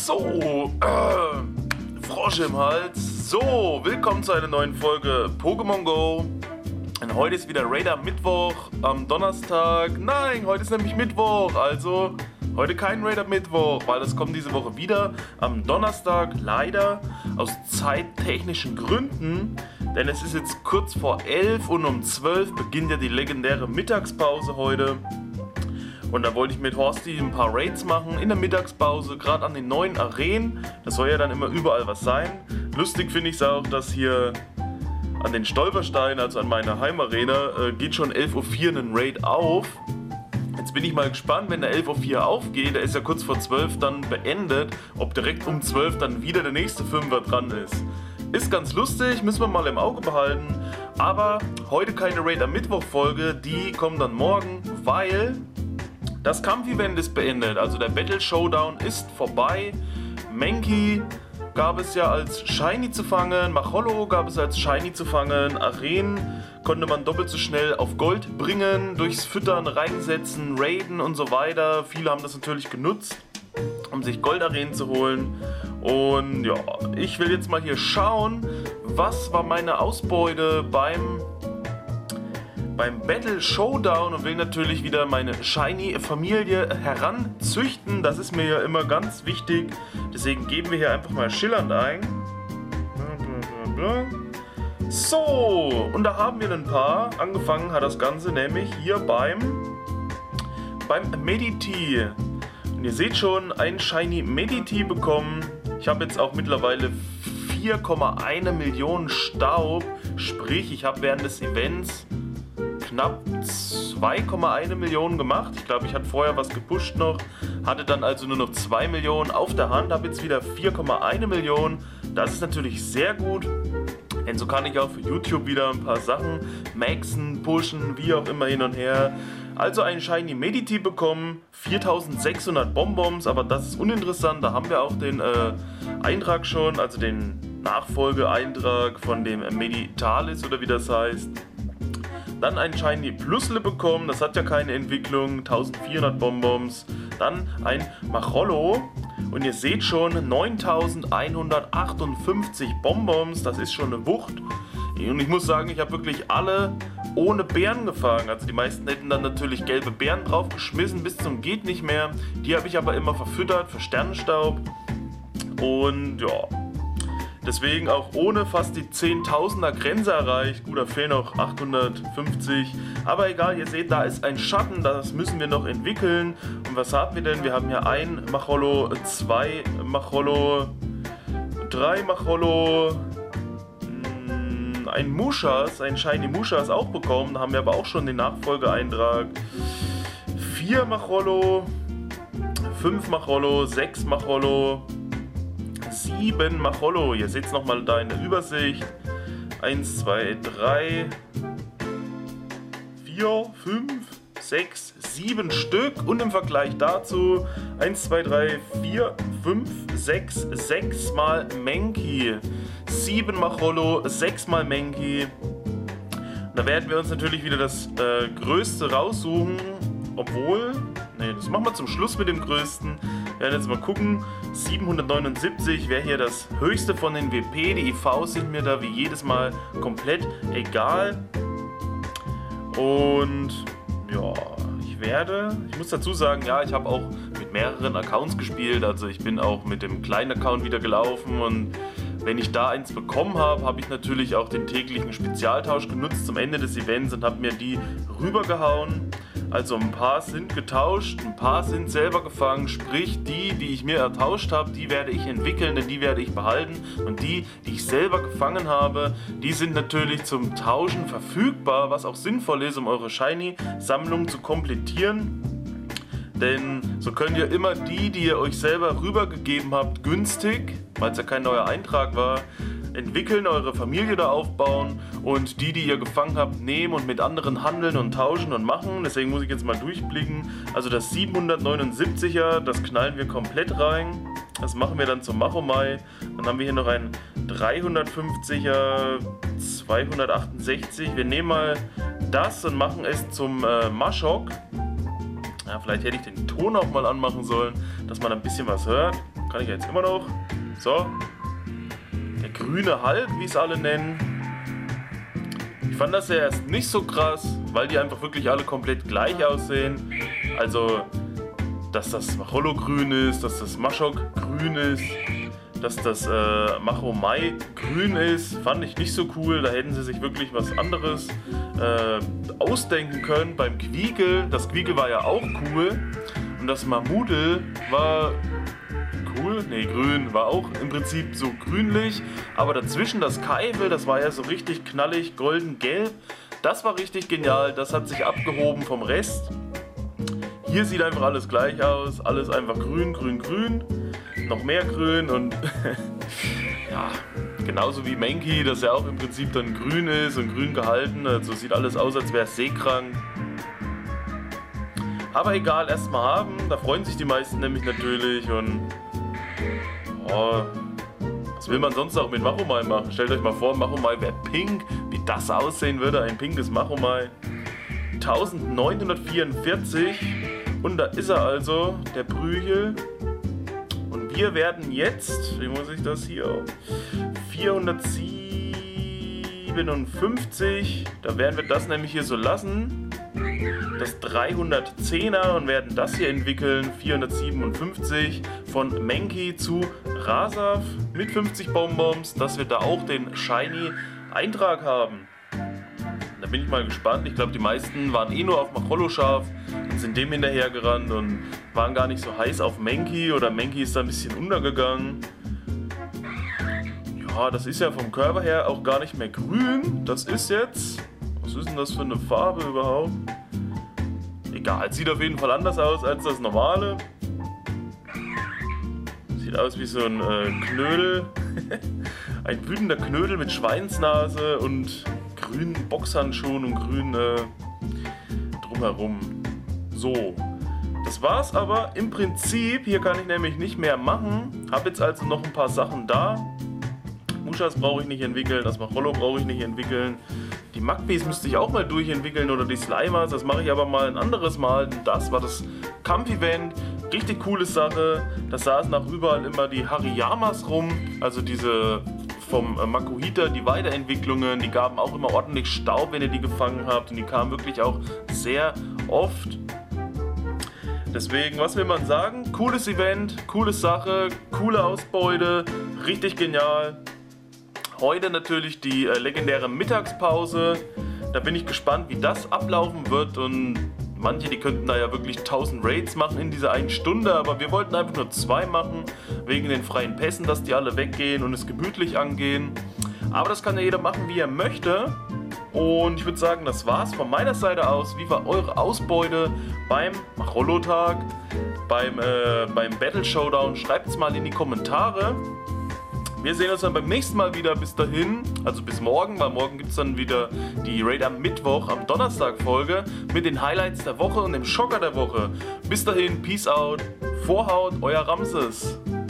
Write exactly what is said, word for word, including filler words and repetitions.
So, äh, Frosch im Hals. So, willkommen zu einer neuen Folge Pokémon Go. Und heute ist wieder Raid am Mittwoch, am Donnerstag. Nein, heute ist nämlich Mittwoch, also heute kein Raid am Mittwoch, weil das kommt diese Woche wieder am Donnerstag. Leider aus zeittechnischen Gründen, denn es ist jetzt kurz vor elf und um zwölf beginnt ja die legendäre Mittagspause heute. Und da wollte ich mit Horsti ein paar Raids machen in der Mittagspause, gerade an den neuen Arenen. Das soll ja dann immer überall was sein. Lustig finde ich es auch, dass hier an den Stolpersteinen, also an meiner Heimarena, äh, geht schon elf Uhr vier ein Raid auf. Jetzt bin ich mal gespannt, wenn der elf Uhr vier aufgeht, der ist ja kurz vor zwölf dann beendet, ob direkt um zwölf dann wieder der nächste Fünfer dran ist. Ist ganz lustig, müssen wir mal im Auge behalten. Aber heute keine Raid am Mittwoch-Folge, die kommt dann morgen, weil das Kampfevent ist beendet, also der Battle Showdown ist vorbei. Mankey gab es ja als Shiny zu fangen, Machollo gab es als Shiny zu fangen, Arenen konnte man doppelt so schnell auf Gold bringen, durchs Füttern, reinsetzen, raiden und so weiter. Viele haben das natürlich genutzt, um sich Goldarenen zu holen. Und ja, ich will jetzt mal hier schauen, was war meine Ausbeute beim beim Battle Showdown und will natürlich wieder meine Shiny-Familie heranzüchten. Das ist mir ja immer ganz wichtig. Deswegen geben wir hier einfach mal schillernd ein. So, und da haben wir ein paar. Angefangen hat das Ganze nämlich hier beim, beim Meditee. Und ihr seht schon, ein Shiny Meditee bekommen. Ich habe jetzt auch mittlerweile vier Komma eins Millionen Staub. Sprich, ich habe während des Events knapp zwei Komma eins Millionen gemacht. Ich glaube, ich hatte vorher was gepusht noch, hatte dann also nur noch zwei Millionen auf der Hand, habe jetzt wieder vier Komma eins Millionen. Das ist natürlich sehr gut, denn so kann ich auch für YouTube wieder ein paar Sachen maxen, pushen, wie auch immer hin und her. Also ein Shiny Meditee bekommen, viertausendsechshundert Bonbons, aber das ist uninteressant, da haben wir auch den äh, Eintrag schon, also den Nachfolgeeintrag von dem Meditalis oder wie das heißt. Dann ein Shiny Plusle bekommen, das hat ja keine Entwicklung, eintausendvierhundert Bonbons. Dann ein Machollo und ihr seht schon, neuntausendeinhundertachtundfünfzig Bonbons, das ist schon eine Wucht. Und ich muss sagen, ich habe wirklich alle ohne Beeren gefangen. Also die meisten hätten dann natürlich gelbe Beeren draufgeschmissen, bis zum geht nicht mehr. Die habe ich aber immer verfüttert für Sternenstaub. Und ja, deswegen auch ohne fast die zehntausender Grenze erreicht. Gut, da fehlen noch achthundertfünfzig. Aber egal, ihr seht, da ist ein Schatten, das müssen wir noch entwickeln. Und was haben wir denn? Wir haben hier ein Machollo, zwei Machollo, drei Machollo, ein Mushas, ein Shiny Mushas auch bekommen. Da haben wir aber auch schon den Nachfolgeeintrag. vier Machollo, fünf Machollo, sechs Machollo, sieben Machollo. Ihr seht es nochmal da in der Übersicht. eins, zwei, drei, vier, fünf, sechs, sieben Stück. Und im Vergleich dazu eins, zwei, drei, vier, fünf, sechs, sechs mal Mankey. sieben Machollo, sechs mal Mankey. Da werden wir uns natürlich wieder das äh, Größte raussuchen. Obwohl, ne, das machen wir zum Schluss mit dem Größten. Wir werden jetzt mal gucken. siebenhundertneunundsiebzig wäre hier das höchste von den W P. Die I Vs sind mir da wie jedes Mal komplett egal. Und ja, ich werde, ich muss dazu sagen, ja, ich habe auch mit mehreren Accounts gespielt. Also ich bin auch mit dem kleinen Account wieder gelaufen und wenn ich da eins bekommen habe, habe ich natürlich auch den täglichen Spezialtausch genutzt zum Ende des Events und habe mir die rübergehauen. Also ein paar sind getauscht, ein paar sind selber gefangen, sprich die, die ich mir ertauscht habe, die werde ich entwickeln, denn die werde ich behalten. Und die, die ich selber gefangen habe, die sind natürlich zum Tauschen verfügbar, was auch sinnvoll ist, um eure Shiny-Sammlung zu komplettieren. Denn so könnt ihr immer die, die ihr euch selber rübergegeben habt, günstig, weil es ja kein neuer Eintrag war, entwickeln, eure Familie da aufbauen und die, die ihr gefangen habt, nehmen und mit anderen handeln und tauschen und machen. Deswegen muss ich jetzt mal durchblicken. Also das siebenhundertneunundsiebziger, das knallen wir komplett rein. Das machen wir dann zum Machomai. Dann haben wir hier noch ein dreihundertfünfziger, zweihundertachtundsechzig. Wir nehmen mal das und machen es zum äh, Mashok. Ja, vielleicht hätte ich den Ton auch mal anmachen sollen, dass man ein bisschen was hört. Kann ich jetzt immer noch. So. Der grüne Hulk, wie es alle nennen. Ich fand das ja erst nicht so krass, weil die einfach wirklich alle komplett gleich aussehen. Also, dass das Machollo grün ist, dass das Maschok grün ist, dass das äh, Machomai grün ist, fand ich nicht so cool. Da hätten sie sich wirklich was anderes äh, ausdenken können. Beim Quiegel, das Quiegel war ja auch cool. Und das Mamudel war cool, nee, grün, war auch im Prinzip so grünlich. Aber dazwischen das Kaivel, das war ja so richtig knallig, golden-gelb. Das war richtig genial, das hat sich abgehoben vom Rest. Hier sieht einfach alles gleich aus, alles einfach grün, grün, grün. Noch mehr grün und ja, genauso wie Mankey, das ja auch im Prinzip dann grün ist und grün gehalten. Also sieht alles aus, als wäre es seekrank. Aber egal, erstmal haben, da freuen sich die meisten nämlich natürlich und oh, was will man sonst auch mit Machomai machen? Stellt euch mal vor, Machomai wäre pink, wie das aussehen würde, ein pinkes Machomai. neunzehnhundertvierundvierzig und da ist er also, der Prügel. Und wir werden jetzt, wie muss ich das hier, vierhundertsiebenundfünfzig, da werden wir das nämlich hier so lassen. Das dreihundertzehner und werden das hier entwickeln, vierhundertsiebenundfünfzig von Mankey zu Rasav mit fünfzig Bonbons, dass wir da auch den Shiny Eintrag haben. Da bin ich mal gespannt. Ich glaube, die meisten waren eh nur auf Machollo scharf und sind dem hinterhergerannt und waren gar nicht so heiß auf Mankey oder Mankey ist da ein bisschen untergegangen. Ja, das ist ja vom Körper her auch gar nicht mehr grün. Das ist jetzt... Was ist denn das für eine Farbe überhaupt? Egal, sieht auf jeden Fall anders aus als das normale. Sieht aus wie so ein äh, Knödel. Ein wütender Knödel mit Schweinsnase und grünen Boxhandschuhen und grün äh, drumherum. So, das war's aber im Prinzip. Hier kann ich nämlich nicht mehr machen. Hab jetzt also noch ein paar Sachen da. Mushas brauche ich nicht entwickeln, das Machollo brauche ich nicht entwickeln. Die Magpies müsste ich auch mal durchentwickeln oder die Slimers, das mache ich aber mal ein anderes Mal. Das war das Kampf-Event, richtig coole Sache. Da saßen auch überall immer die Hariyamas rum, also diese vom äh, Makuhita, die Weiterentwicklungen, die gaben auch immer ordentlich Staub, wenn ihr die gefangen habt und die kamen wirklich auch sehr oft. Deswegen, was will man sagen? Cooles Event, coole Sache, coole Ausbeute, richtig genial. Heute natürlich die äh, legendäre Mittagspause. Da bin ich gespannt, wie das ablaufen wird. Und manche, die könnten da ja wirklich tausend Raids machen in dieser einen Stunde. Aber wir wollten einfach nur zwei machen, wegen den freien Pässen, dass die alle weggehen und es gemütlich angehen. Aber das kann ja jeder machen, wie er möchte. Und ich würde sagen, das war's von meiner Seite aus. Wie war eure Ausbeute beim Machollo-Tag, beim, äh, beim Battle Showdown? Schreibt es mal in die Kommentare. Wir sehen uns dann beim nächsten Mal wieder. Bis dahin, also bis morgen, weil morgen gibt es dann wieder die Raid am Mittwoch, am Donnerstag-Folge mit den Highlights der Woche und dem Schocker der Woche. Bis dahin, Peace out, Vorhaut, euer Ramses.